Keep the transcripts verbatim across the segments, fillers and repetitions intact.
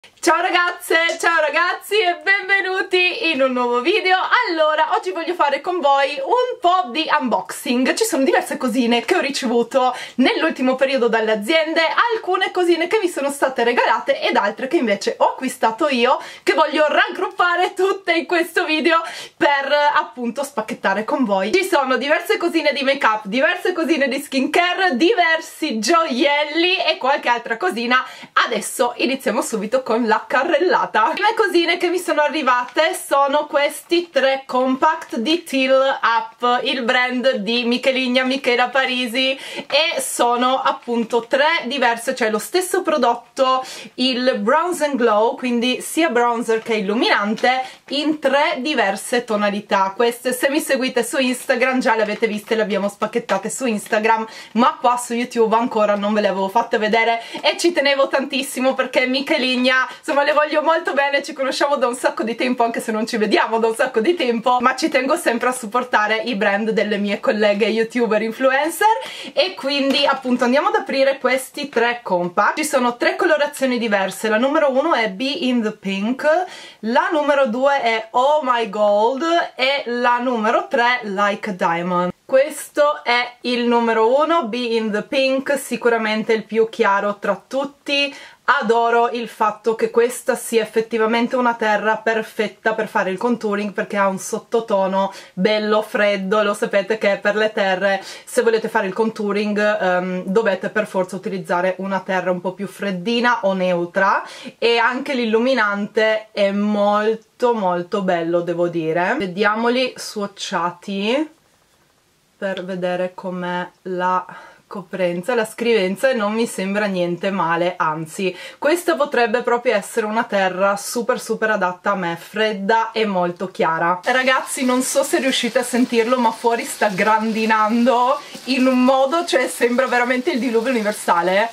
Ciao ragazze, ciao ragazzi e benvenuti in un nuovo video. Allora, oggi voglio fare con voi un po' di unboxing. Ci sono diverse cosine che ho ricevuto nell'ultimo periodo dalle aziende, alcune cosine che mi sono state regalate ed altre che invece ho acquistato io, che voglio raggruppare tutte in questo video per appunto spacchettare con voi. Ci sono diverse cosine di make up, diverse cosine di skincare, diversi gioielli e qualche altra cosina. Adesso iniziamo subito con la carrellata. Le prime cosine che mi sono arrivate sono questi tre compact di Till Up, il brand di Micheligna Michela Parisi, e sono appunto tre diverse, cioè lo stesso prodotto, il Bronze and Glow, quindi sia bronzer che illuminante, in tre diverse tonalità. Queste, se mi seguite su Instagram, già le avete viste, le abbiamo spacchettate su Instagram, ma qua su YouTube ancora non ve le avevo fatte vedere e ci tenevo tantissimo perché Micheligna, insomma, le voglio molto bene, ci conosciamo da un sacco di tempo, anche se non ci vediamo da un sacco di tempo, ma ci tengo sempre a supportare i brand delle mie colleghe youtuber influencer. E quindi appunto andiamo ad aprire questi tre compact. Ci sono tre colorazioni diverse, la numero uno è Be in the Pink, la numero due è Oh My Gold e la numero tre Like a Diamond. Questo è il numero uno, Be in the Pink, sicuramente il più chiaro tra tutti. Adoro il fatto che questa sia effettivamente una terra perfetta per fare il contouring, perché ha un sottotono bello freddo. Lo sapete che per le terre, se volete fare il contouring, um, dovete per forza utilizzare una terra un po' più freddina o neutra, e anche l'illuminante è molto molto bello, devo dire. Vediamoli swatchati per vedere com'è la coprenza, la scrivenza, e non mi sembra niente male, anzi questa potrebbe proprio essere una terra super super adatta a me, fredda e molto chiara. Ragazzi, non so se riuscite a sentirlo, ma fuori sta grandinando in un modo, cioè sembra veramente il diluvio universale.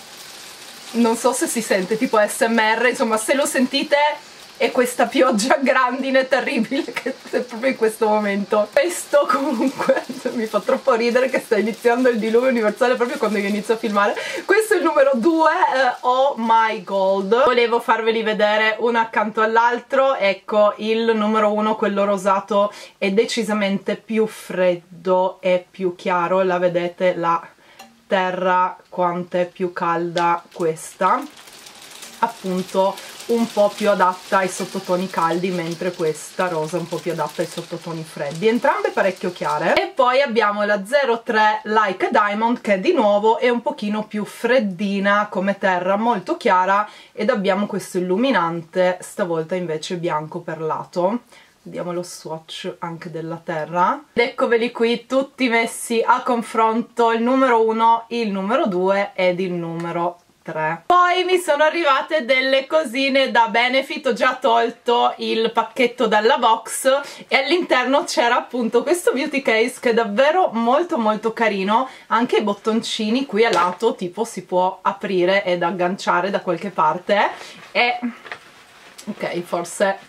Non so se si sente, tipo A S M R, insomma, se lo sentite è questa pioggia grandine terribile che è proprio in questo momento. Questo comunque mi fa troppo ridere che sta iniziando il diluvio universale proprio quando io inizio a filmare. Questo è il numero due, eh, Oh My Gold. Volevo farveli vedere uno accanto all'altro. Ecco, il numero uno, quello rosato, è decisamente più freddo e più chiaro. La vedete la terra quanto è più calda questa, appunto un po' più adatta ai sottotoni caldi, mentre questa rosa è un po' più adatta ai sottotoni freddi, entrambe parecchio chiare. E poi abbiamo la zero tre Like a Diamond, che di nuovo è un pochino più freddina come terra, molto chiara, ed abbiamo questo illuminante, stavolta invece bianco perlato. Vediamo lo swatch anche della terra. Ed eccoveli qui tutti messi a confronto, il numero uno, il numero due ed il numero tre. Poi mi sono arrivate delle cosine da Benefit. Ho già tolto il pacchetto dalla box e all'interno c'era appunto questo beauty case che è davvero molto molto carino. Anche i bottoncini qui a lato tipo si può aprire ed agganciare da qualche parte, e ok, forse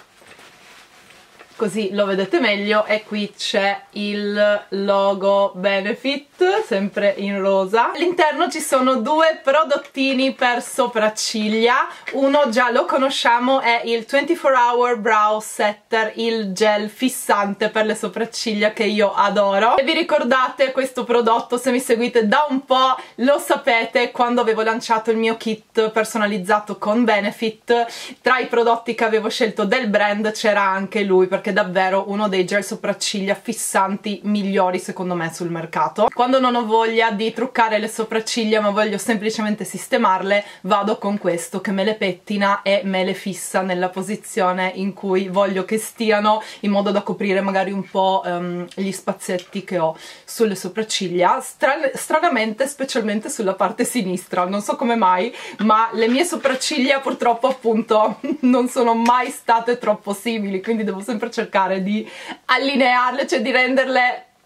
così lo vedete meglio. E qui c'è il logo Benefit, sempre in rosa. All'interno ci sono due prodottini per sopracciglia. Uno già lo conosciamo, è il ventiquattro hour Brow Setter, il gel fissante per le sopracciglia che io adoro. E vi ricordate questo prodotto? Se mi seguite da un po' lo sapete, quando avevo lanciato il mio kit personalizzato con Benefit, tra i prodotti che avevo scelto del brand c'era anche lui, perché è davvero uno dei gel sopracciglia fissanti migliori secondo me sul mercato. Quando non ho voglia di truccare le sopracciglia ma voglio semplicemente sistemarle, vado con questo che me le pettina e me le fissa nella posizione in cui voglio che stiano, in modo da coprire magari un po' um, gli spazietti che ho sulle sopracciglia. Stran stranamente specialmente sulla parte sinistra, non so come mai, ma le mie sopracciglia purtroppo appunto non sono mai state troppo simili, quindi devo sempre cercare di allinearle, cioè di renderle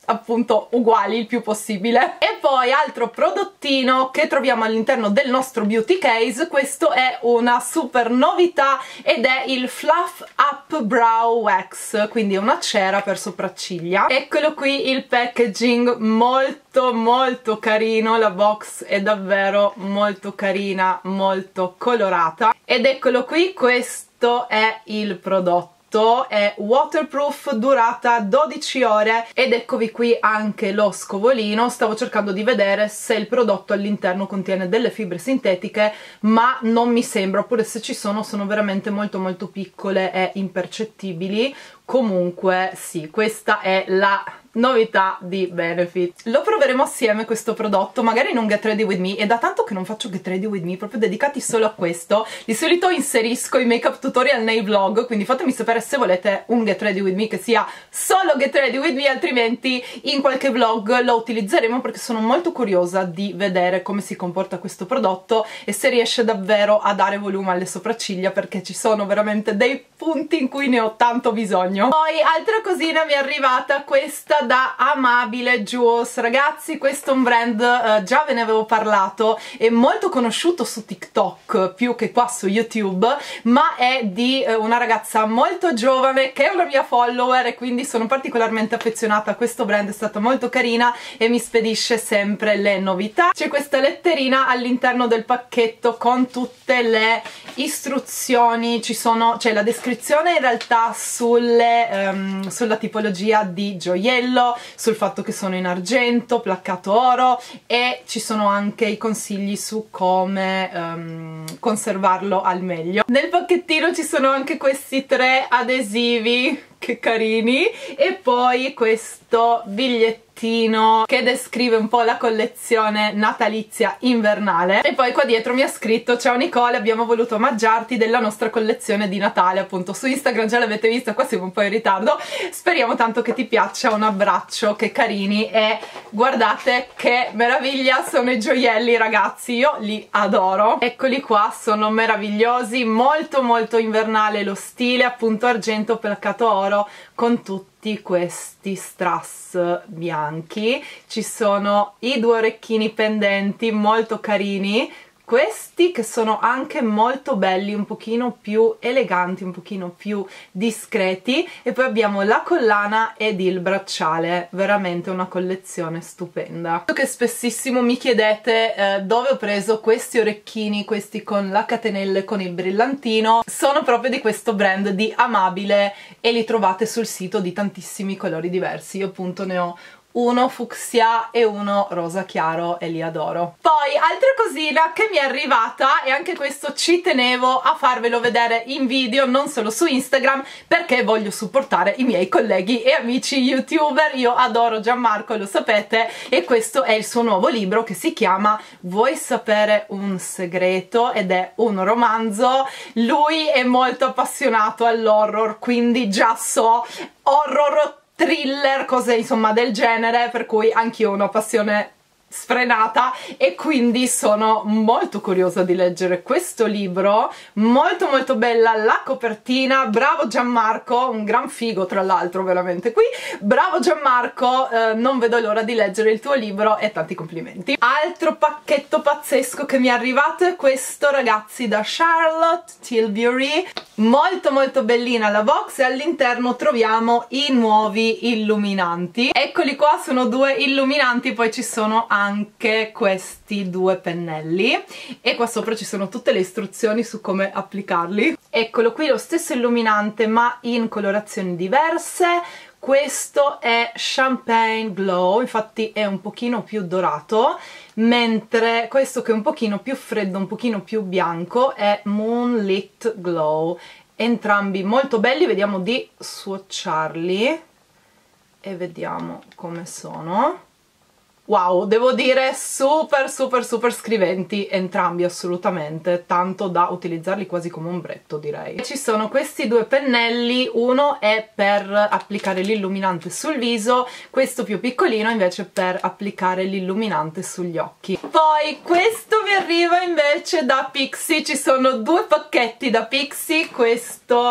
appunto uguali il più possibile. E poi altro prodottino che troviamo all'interno del nostro beauty case, questo è una super novità ed è il Fluff Up Brow Wax, quindi una cera per sopracciglia. Eccolo qui il packaging, molto molto carino, la box è davvero molto carina, molto colorata, ed eccolo qui, questo è il prodotto. È waterproof, durata dodici ore, ed eccovi qui anche lo scovolino. Stavo cercando di vedere se il prodotto all'interno contiene delle fibre sintetiche, ma non mi sembra, oppure se ci sono sono veramente molto molto piccole e impercettibili. Comunque sì, questa è la novità di Benefit. Lo proveremo assieme questo prodotto, magari in un Get Ready With Me. È da tanto che non faccio Get Ready With Me proprio dedicati solo a questo. Di solito inserisco i make up tutorial nei vlog, quindi fatemi sapere se volete un Get Ready With Me che sia solo Get Ready With Me, altrimenti in qualche vlog lo utilizzeremo, perché sono molto curiosa di vedere come si comporta questo prodotto e se riesce davvero a dare volume alle sopracciglia, perché ci sono veramente dei punti in cui ne ho tanto bisogno. Poi altra cosina mi è arrivata, questa da Amabile Jewels. Ragazzi, questo è un brand, eh, già ve ne avevo parlato, è molto conosciuto su TikTok più che qua su YouTube, ma è di eh, una ragazza molto giovane che è una mia follower, e quindi sono particolarmente affezionata a questo brand. È stata molto carina e mi spedisce sempre le novità. C'è questa letterina all'interno del pacchetto con tutte le istruzioni, ci sono, c'è la descrizione in realtà sulle, um, sulla tipologia di gioiello, sul fatto che sono in argento, placcato oro, e ci sono anche i consigli su come um, conservarlo al meglio. Nel pacchettino ci sono anche questi tre adesivi, che carini, e poi questo bigliettino che descrive un po' la collezione natalizia invernale. E poi qua dietro mi ha scritto: ciao Nicole, abbiamo voluto omaggiarti della nostra collezione di Natale. Appunto su Instagram già l'avete vista, qua siamo un po' in ritardo, speriamo tanto che ti piaccia. Un abbraccio, che carini, e guardate che meraviglia sono i gioielli, ragazzi, io li adoro. Eccoli qua, sono meravigliosi, molto molto invernale lo stile, appunto argento, placcato oro, con tutti questi strass bianchi. Ci sono i due orecchini pendenti molto carini, questi che sono anche molto belli, un pochino più eleganti, un pochino più discreti, e poi abbiamo la collana ed il bracciale, veramente una collezione stupenda. So che spessissimo mi chiedete eh, dove ho preso questi orecchini, questi con la catenella e con il brillantino. Sono proprio di questo brand di Amabile e li trovate sul sito di tantissimi colori diversi. Io appunto ne ho uno fucsia e uno rosa chiaro e li adoro. Poi altra cosina che mi è arrivata, e anche questo ci tenevo a farvelo vedere in video, non solo su Instagram, perché voglio supportare i miei colleghi e amici youtuber. Io adoro Gianmarco, lo sapete, e questo è il suo nuovo libro che si chiama Vuoi sapere un segreto, ed è un romanzo. Lui è molto appassionato all'horror, quindi già so, horror, thriller, cose insomma del genere, per cui anch'io ho una passione sfrenata, e quindi sono molto curiosa di leggere questo libro. Molto molto bella la copertina, bravo Gianmarco, un gran figo tra l'altro veramente qui, bravo Gianmarco, eh, non vedo l'ora di leggere il tuo libro e tanti complimenti. Altro pacchetto pazzesco che mi è arrivato è questo, ragazzi, da Charlotte Tilbury, molto molto bellina la box, e all'interno troviamo i nuovi illuminanti. Eccoli qua, sono due illuminanti, poi ci sono anche questi due pennelli, e qua sopra ci sono tutte le istruzioni su come applicarli. Eccolo qui, lo stesso illuminante ma in colorazioni diverse. Questo è Champagne Glow, infatti è un pochino più dorato, mentre questo, che è un pochino più freddo, un pochino più bianco, è Moonlit Glow. Entrambi molto belli, vediamo di swatcharli e vediamo come sono. Wow, devo dire super super super scriventi entrambi, assolutamente, tanto da utilizzarli quasi come ombretto, direi. Ci sono questi due pennelli, uno è per applicare l'illuminante sul viso, questo più piccolino invece per applicare l'illuminante sugli occhi. Poi questo mi arriva invece da Pixi, ci sono due pacchetti da Pixi, questo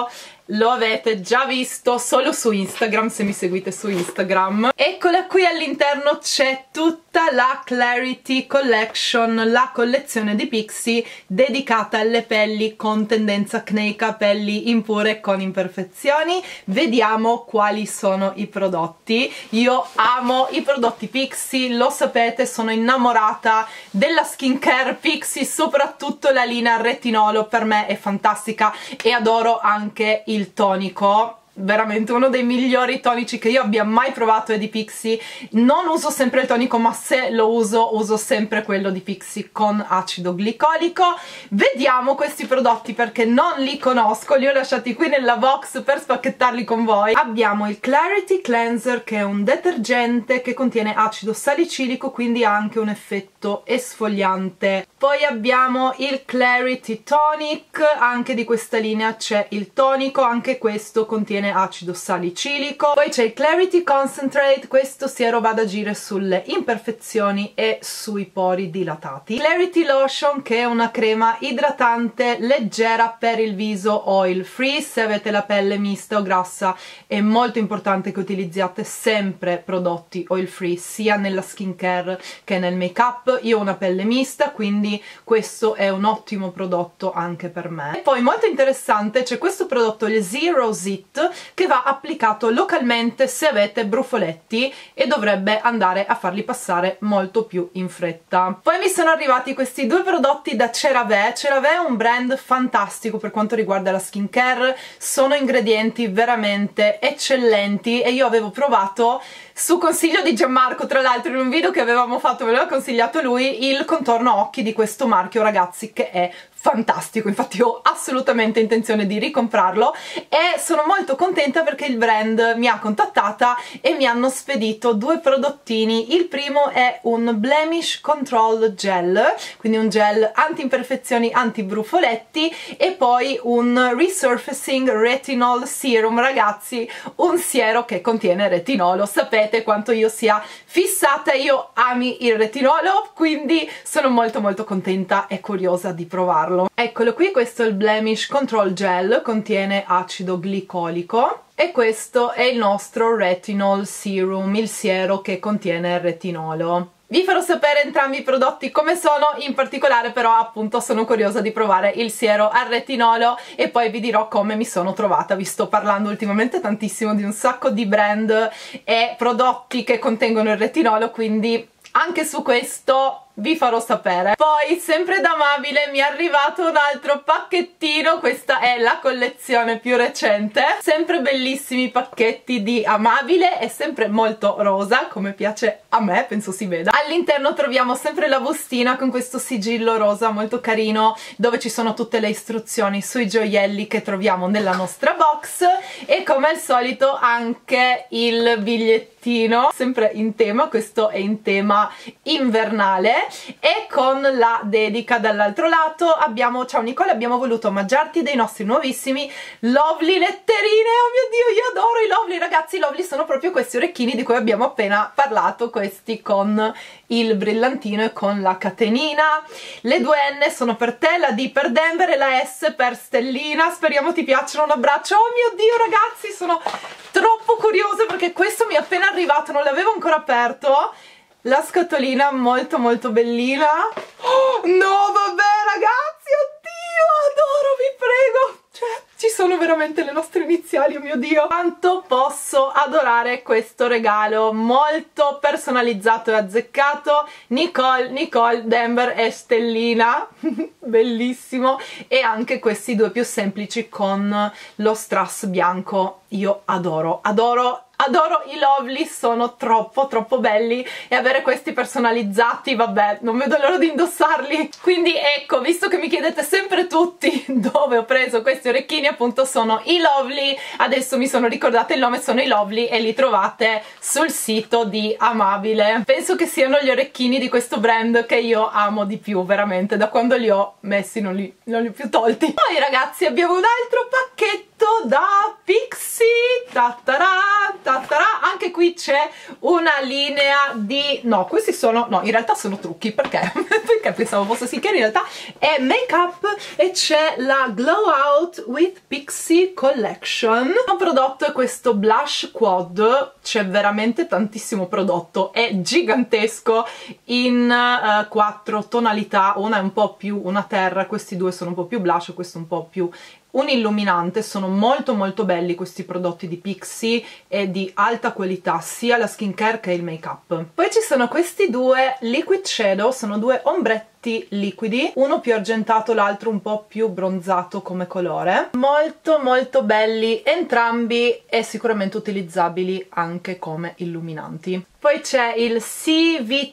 lo avete già visto solo su Instagram, se mi seguite su Instagram. Eccola qui, all'interno c'è tutta la Clarity Collection, la collezione di Pixi dedicata alle pelli con tendenza acneica, pelli impure con imperfezioni. Vediamo quali sono i prodotti. Io amo i prodotti Pixi, lo sapete, sono innamorata della skincare Pixi, soprattutto la linea retinolo per me è fantastica, e adoro anche il tonico. Veramente uno dei migliori tonici che io abbia mai provato è di Pixi. Non uso sempre il tonico, ma se lo uso, uso sempre quello di Pixi con acido glicolico. Vediamo questi prodotti perché non li conosco, li ho lasciati qui nella box per spacchettarli con voi. Abbiamo il Clarity Cleanser, che è un detergente che contiene acido salicilico, quindi ha anche un effetto esfoliante. Poi abbiamo il Clarity Tonic, anche di questa linea c'è il tonico, anche questo contiene acido salicilico. Poi c'è il Clarity Concentrate, questo siero va ad agire sulle imperfezioni e sui pori dilatati. Clarity Lotion, che è una crema idratante leggera per il viso oil free. Se avete la pelle mista o grassa è molto importante che utilizziate sempre prodotti oil free, sia nella skincare che nel make up. Io ho una pelle mista, quindi questo è un ottimo prodotto anche per me. E poi molto interessante c'è questo prodotto, il Zero Zit, che va applicato localmente se avete brufoletti e dovrebbe andare a farli passare molto più in fretta. Poi mi sono arrivati questi due prodotti da CeraVe. CeraVe è un brand fantastico per quanto riguarda la skincare, sono ingredienti veramente eccellenti e io avevo provato, su consiglio di Gianmarco tra l'altro, in un video che avevamo fatto, me l'aveva consigliato lui, il contorno occhi di questo marchio, ragazzi, che è fantastico. Infatti ho assolutamente intenzione di ricomprarlo e sono molto contenta perché il brand mi ha contattata e mi hanno spedito due prodottini. Il primo è un Blemish Control Gel, quindi un gel anti-imperfezioni, anti-brufoletti, e poi un Resurfacing Retinol Serum, ragazzi, un siero che contiene retinolo. Sapete quanto io sia fissata, io ami il retinolo, quindi sono molto molto contenta e curiosa di provarlo. Eccolo qui, questo è il Blemish Control Gel, contiene acido glicolico, e questo è il nostro Retinol Serum, il siero che contiene il retinolo. Vi farò sapere entrambi i prodotti come sono, in particolare però appunto sono curiosa di provare il siero al retinolo e poi vi dirò come mi sono trovata. Vi sto parlando ultimamente tantissimo di un sacco di brand e prodotti che contengono il retinolo, quindi anche su questo vi farò sapere. Poi sempre da Amabile mi è arrivato un altro pacchettino, questa è la collezione più recente, sempre bellissimi pacchetti di Amabile, è sempre molto rosa come piace a me, penso si veda. All'interno troviamo sempre la bustina con questo sigillo rosa molto carino dove ci sono tutte le istruzioni sui gioielli che troviamo nella nostra box, e come al solito anche il bigliettino sempre in tema, questo è in tema invernale, e con la dedica dall'altro lato. Abbiamo: ciao Nicole, abbiamo voluto omaggiarti dei nostri nuovissimi Lovely letterine. Oh mio Dio, io adoro i Lovely, ragazzi. I Lovely sono proprio questi orecchini di cui abbiamo appena parlato, questi con il brillantino e con la catenina. Le due N sono per te, la D per Denver e la S per Stellina. Speriamo ti piacciono. Un abbraccio. Oh mio Dio, ragazzi, sono troppo curiosa perché questo mi è appena arrivato, non l'avevo ancora aperto. La scatolina molto molto bellina. Oh, no, vabbè ragazzi, oddio, adoro, vi prego. Cioè, ci sono veramente le nostre iniziali, oh mio Dio. Quanto posso adorare questo regalo, molto personalizzato e azzeccato. Nicole, Nicole, Denver e Stellina. Bellissimo. E anche questi due più semplici con lo strass bianco. Io adoro, adoro. Adoro i Lovely, sono troppo troppo belli, e avere questi personalizzati, vabbè, non vedo l'ora di indossarli. Quindi ecco, visto che mi chiedete sempre tutti dove ho preso questi orecchini, appunto sono i Lovely. Adesso mi sono ricordata il nome, sono i Lovely e li trovate sul sito di Amabile. Penso che siano gli orecchini di questo brand che io amo di più, veramente, da quando li ho messi non li, non li ho più tolti. Poi ragazzi abbiamo un altro pacchetto da Pixi, tatarà, tatarà. Anche che qui c'è una linea di... no, questi sono... no, in realtà sono trucchi, perché? Perché pensavo fosse skincare, in realtà è make up e c'è la Glow Out with Pixie Collection. Il prodotto è questo blush quad, c'è veramente tantissimo prodotto, è gigantesco, in uh, quattro tonalità, una è un po' più una terra, questi due sono un po' più blush, questo un po' più un illuminante. Sono molto molto belli questi prodotti di Pixie e di alta qualità, sia la skincare che il make up. Poi ci sono questi due liquid shadow, sono due ombretti liquidi, uno più argentato, l'altro un po' più bronzato come colore, molto molto belli entrambi e sicuramente utilizzabili anche come illuminanti. Poi c'è il C V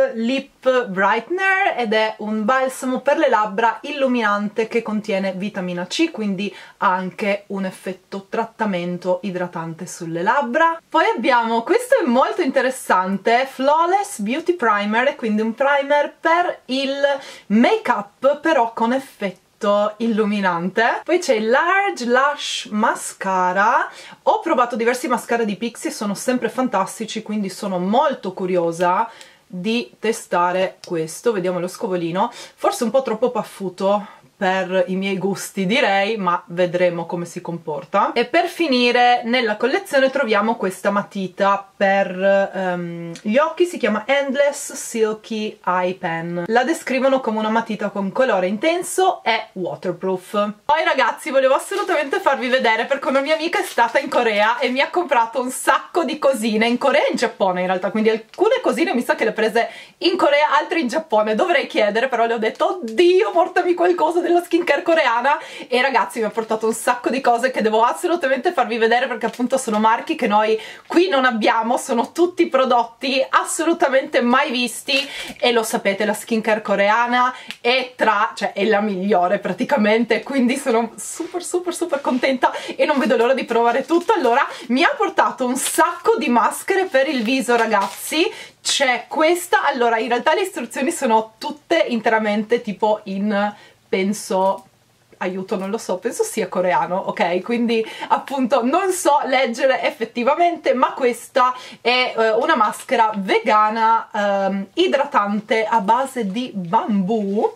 Lip Brightener ed è un balsamo per le labbra illuminante che contiene vitamina C, quindi ha anche un effetto trattamento idratante sulle labbra. Poi abbiamo, questo è molto interessante, Flawless Beauty Primer, quindi un primer per il make up però con effetto illuminante. Poi c'è il Large Lash Mascara. Ho provato diversi mascara di Pixie, sono sempre fantastici, quindi sono molto curiosa di testare questo. Vediamo lo scovolino, forse un po' troppo paffuto per i miei gusti direi, ma vedremo come si comporta. E per finire nella collezione troviamo questa matita per um, gli occhi, si chiama Endless Silky Eye Pen. La descrivono come una matita con colore intenso e waterproof. Poi ragazzi, volevo assolutamente farvi vedere perché una mia amica è stata in Corea e mi ha comprato un sacco di cosine, in Corea e in Giappone in realtà, quindi alcune cosine mi sa che le ha prese in Corea, altre in Giappone. Dovrei chiedere, però le ho detto oddio, portami qualcosa della skincare coreana, e ragazzi mi ha portato un sacco di cose che devo assolutamente farvi vedere perché appunto sono marchi che noi qui non abbiamo, sono tutti prodotti assolutamente mai visti e lo sapete, la skincare coreana è tra, cioè è la migliore praticamente, quindi sono super super super contenta e non vedo l'ora di provare tutto. Allora mi ha portato un sacco di maschere per il viso ragazzi, c'è questa, allora in realtà le istruzioni sono tutte interamente tipo in, penso, aiuto, non lo so, penso sia coreano, ok? Quindi appunto non so leggere effettivamente, ma questa è eh, una maschera vegana ehm, idratante a base di bambù,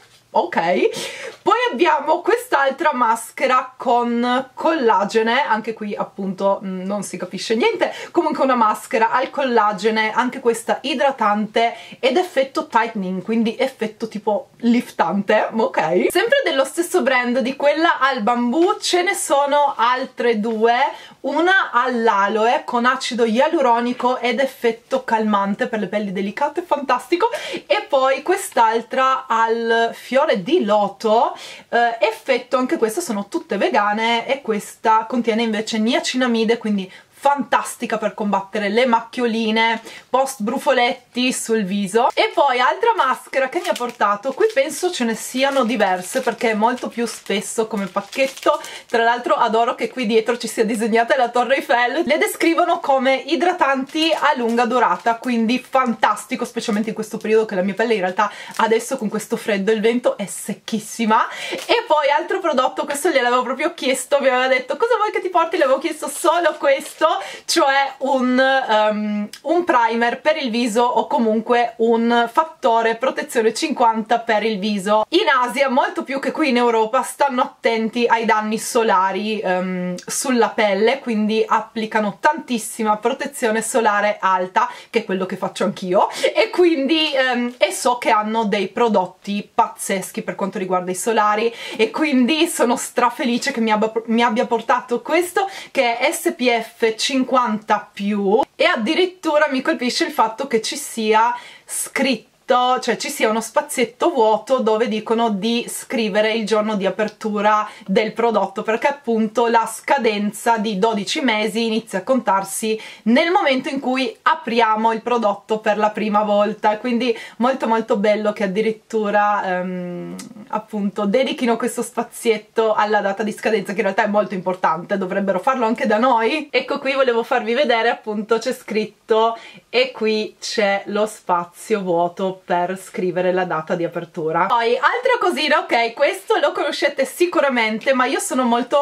ok? Poi abbiamo quest'altra maschera con collagene, anche qui appunto mh, non si capisce niente, comunque una maschera al collagene, anche questa idratante ed effetto tightening, quindi effetto tipo liftante, ok? Sempre dello stesso brand, di quella al bambù ce ne sono altre due, una all'aloe con acido ialuronico ed effetto calmante per le pelli delicate, fantastico, e poi quest'altra al fiore di loto, eh, effetto, anche queste sono tutte vegane e questa contiene invece niacinamide, quindi fantastica per combattere le macchioline post brufoletti sul viso. E poi altra maschera che mi ha portato, qui penso ce ne siano diverse perché è molto più spesso come pacchetto, tra l'altro adoro che qui dietro ci sia disegnata la Torre Eiffel, le descrivono come idratanti a lunga durata, quindi fantastico, specialmente in questo periodo che la mia pelle in realtà adesso con questo freddo e il vento è secchissima. E poi altro prodotto, questo gliel'avevo proprio chiesto, mi aveva detto cosa vuoi che ti porti, le avevo chiesto solo questo, cioè un, um, un primer per il viso o comunque un fattore protezione cinquanta per il viso. In Asia, molto più che qui in Europa, stanno attenti ai danni solari um, sulla pelle, quindi applicano tantissima protezione solare alta, che è quello che faccio anch'io, e quindi um, e so che hanno dei prodotti pazzeschi per quanto riguarda i solari, e quindi sono strafelice che mi abbia, mi abbia portato questo che è S P F cinquanta più, e addirittura mi colpisce il fatto che ci sia scritto, cioè ci sia uno spazietto vuoto dove dicono di scrivere il giorno di apertura del prodotto, perché appunto la scadenza di dodici mesi inizia a contarsi nel momento in cui apriamo il prodotto per la prima volta, quindi molto molto bello che addirittura um, appunto dedichino questo spazietto alla data di scadenza, che in realtà è molto importante, dovrebbero farlo anche da noi. Ecco, qui volevo farvi vedere, appunto c'è scritto e qui c'è lo spazio vuoto per scrivere la data di apertura. Poi altra cosina, ok, questo lo conoscete sicuramente, ma io sono molto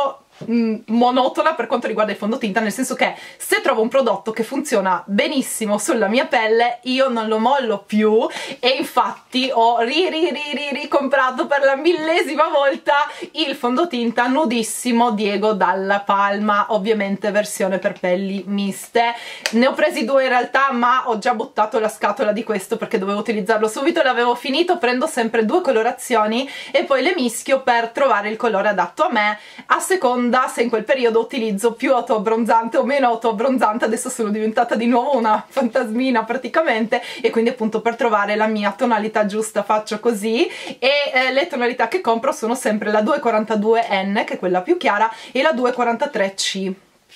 mh, monotona per quanto riguarda il fondotinta, nel senso che se trovo un prodotto che funziona benissimo sulla mia pelle io non lo mollo più, e infatti ho ri ri ri ri ricomprato per la millesima volta il fondotinta nudissimo Diego Dalla Palma, ovviamente versione per pelli miste. Ne ho presi due in realtà, ma ho già buttato la scatola di questo perché dovevo utilizzarlo subito, l'avevo finito. Prendo sempre due colorazioni e poi le mischio per trovare il colore adatto a me, a seconda se in quel periodo utilizzo più autoabbronzante o meno autoabbronzante. Adesso sono diventata di nuovo una fantasmina praticamente, e quindi appunto per trovare la mia tonalità giusta faccio così. E eh, le tonalità che compro sono sempre la due quarantadue N, che è quella più chiara, e la due quarantatré C.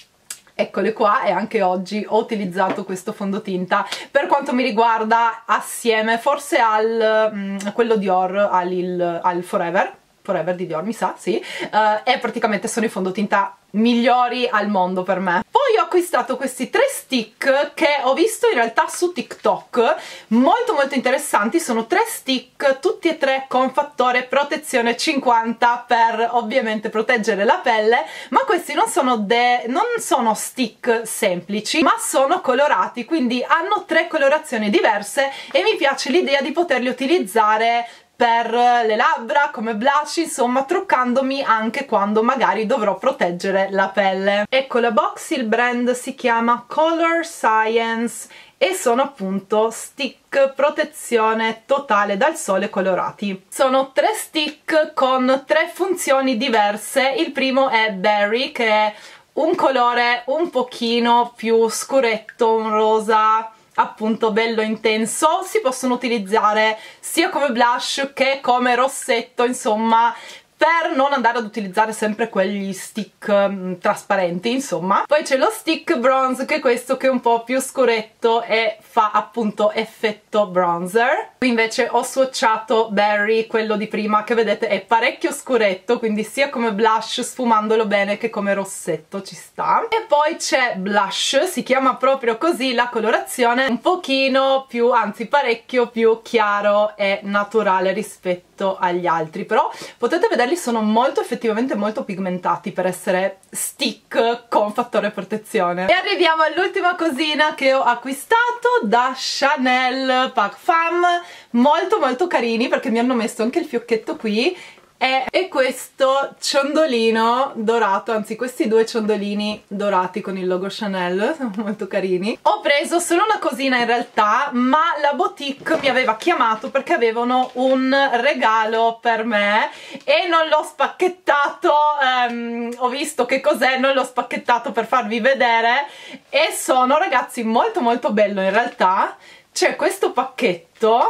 Eccole qua, e anche oggi ho utilizzato questo fondotinta. Per quanto mi riguarda, assieme forse al mh, quello Dior, al, il, al Forever Forever di Dior, mi sa, sì, uh, e praticamente sono i fondotinta migliori al mondo per me. Poi ho acquistato questi tre stick che ho visto in realtà su TikTok, molto molto interessanti. Sono tre stick, tutti e tre con fattore protezione cinquanta per ovviamente proteggere la pelle, ma questi non sono, de non sono stick semplici, ma sono colorati, quindi hanno tre colorazioni diverse, e mi piace l'idea di poterli utilizzare per le labbra, come blush, insomma truccandomi anche quando magari dovrò proteggere la pelle. Ecco la box, il brand si chiama Color Science e sono appunto stick protezione totale dal sole colorati. Sono tre stick con tre funzioni diverse. Il primo è Berry, che è un colore un pochino più scuretto, un rosa appunto bello intenso. Si possono utilizzare sia come blush che come rossetto, insomma, per non andare ad utilizzare sempre quegli stick um, trasparenti, insomma. Poi c'è lo stick bronze, che è questo, che è un po' più scuretto e fa appunto effetto bronzer. Qui invece ho swatchato Berry, quello di prima, che vedete è parecchio scuretto, quindi sia come blush sfumandolo bene che come rossetto ci sta. E poi c'è blush, si chiama proprio così la colorazione, un pochino più, anzi parecchio più chiaro e naturale rispetto agli altri, però potete vedere sono molto effettivamente molto pigmentati per essere stick con fattore protezione. E arriviamo all'ultima cosina che ho acquistato da Chanel, Pac Femme, molto molto carini perché mi hanno messo anche il fiocchetto qui. E, e questo ciondolino dorato, anzi questi due ciondolini dorati con il logo Chanel, sono molto carini. Ho preso solo una cosina in realtà, ma la boutique mi aveva chiamato perché avevano un regalo per me e non l'ho spacchettato, um, ho visto che cos'è, non l'ho spacchettato per farvi vedere, e sono, ragazzi, molto molto bello in realtà. C'è questo pacchetto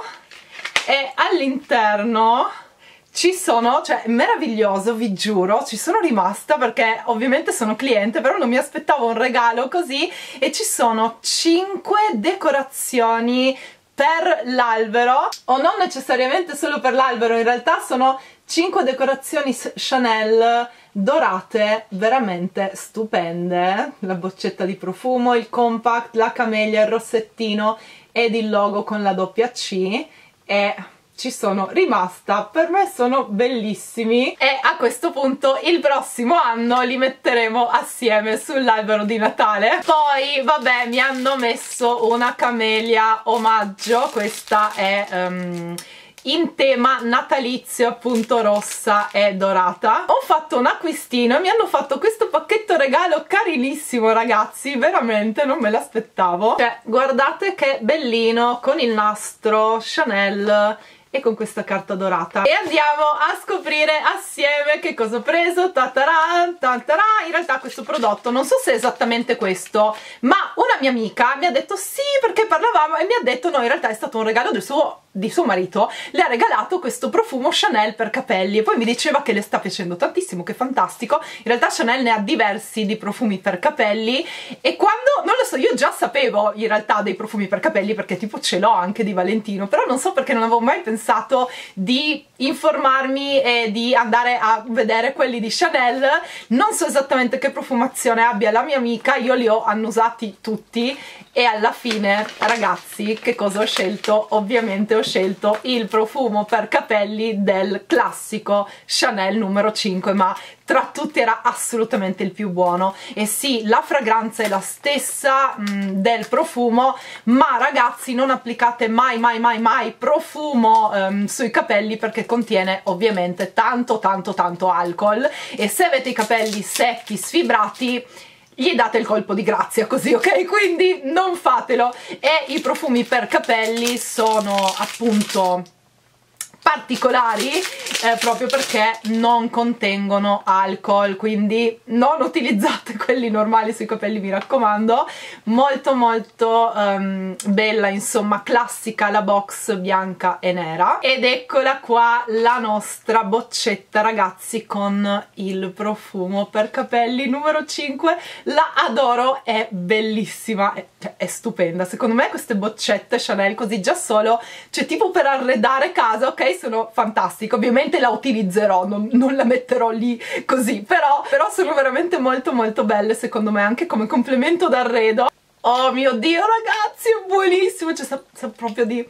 e all'interno ci sono, cioè meraviglioso, vi giuro, ci sono rimasta perché ovviamente sono cliente, però non mi aspettavo un regalo così, e ci sono cinque decorazioni per l'albero, o non necessariamente solo per l'albero, in realtà sono cinque decorazioni Chanel dorate, veramente stupende. La boccetta di profumo, il compact, la camellia, il rossettino ed il logo con la doppia C, e ci sono rimasta, per me sono bellissimi, e a questo punto il prossimo anno li metteremo assieme sull'albero di Natale. Poi vabbè, mi hanno messo una camellia omaggio, questa è um, in tema natalizio, appunto rossa e dorata. Ho fatto un acquistino e mi hanno fatto questo pacchetto regalo carinissimo, ragazzi, veramente non me l'aspettavo. Cioè guardate che bellino, con il nastro Chanel e con questa carta dorata. E andiamo a scoprire assieme che cosa ho preso. Tataran, tataran. In realtà questo prodotto non so se è esattamente questo, ma una mia amica mi ha detto sì, perché parlavamo, e mi ha detto no, in realtà è stato un regalo del suo di suo marito, le ha regalato questo profumo Chanel per capelli, e poi mi diceva che le sta piacendo tantissimo, che fantastico. In realtà Chanel ne ha diversi di profumi per capelli, e quando, non lo so, io già sapevo in realtà dei profumi per capelli perché tipo ce l'ho anche di Valentino, però non so perché non avevo mai pensato di informarmi e di andare a vedere quelli di Chanel. Non so esattamente che profumazione abbia la mia amica, io li ho annusati tutti E alla fine, ragazzi, che cosa ho scelto? Ovviamente ho scelto il profumo per capelli del classico Chanel numero cinque, ma tra tutti era assolutamente il più buono. E sì, la fragranza è la stessa mh, del profumo, ma ragazzi non applicate mai mai mai mai profumo um, sui capelli, perché contiene ovviamente tanto tanto tanto alcol, e se avete i capelli secchi, sfibrati, gli date il colpo di grazia così, ok? Quindi non fatelo. E i profumi per capelli sono appunto particolari eh, proprio perché non contengono alcol, quindi non utilizzate quelli normali sui capelli, mi raccomando. Molto molto um, bella, insomma, classica la box bianca e nera. Ed eccola qua la nostra boccetta, ragazzi, con il profumo per capelli numero cinque. La adoro, è bellissima, è, cioè, è stupenda. Secondo me queste boccette Chanel così già solo, cioè tipo per arredare casa, ok? Sono fantastiche. Ovviamente la utilizzerò, non, non la metterò lì così, però, però sono veramente molto molto belle, secondo me, anche come complemento d'arredo. Oh mio Dio, ragazzi, è buonissimo, cioè sa, sa proprio di...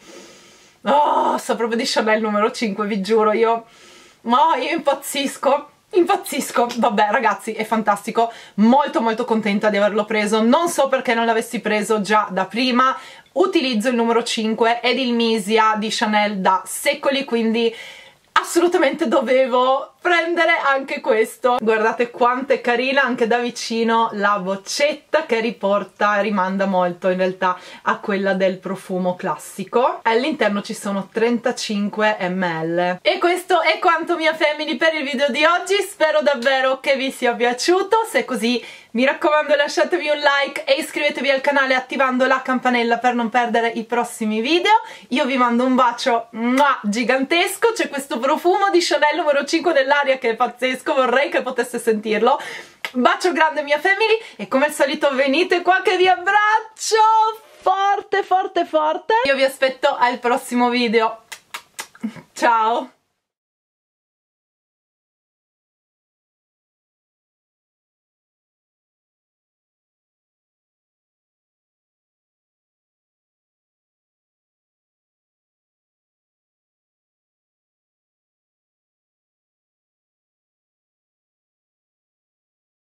oh, sa proprio di Chanel numero cinque, vi giuro, io... oh, io impazzisco. Impazzisco. Vabbè ragazzi, è fantastico, molto molto contenta di averlo preso. Non so perché non l'avessi preso già da prima. Utilizzo il numero cinque ed il Misia di Chanel da secoli, quindi assolutamente dovevo prendere anche questo. Guardate quanto è carina anche da vicino la boccetta, che riporta, rimanda molto in realtà a quella del profumo classico. All'interno ci sono trentacinque millilitri. E questo è quanto, mia family, per il video di oggi. Spero davvero che vi sia piaciuto. Se è così, mi raccomando, lasciatevi un like e iscrivetevi al canale attivando la campanella per non perdere i prossimi video. Io vi mando un bacio mua, gigantesco. C'è questo profumo di Chanel numero cinque dell'aria che è pazzesco, vorrei che potesse sentirlo. Bacio grande, mia family, e come al solito venite qua che vi abbraccio forte forte forte. Io vi aspetto al prossimo video. Ciao!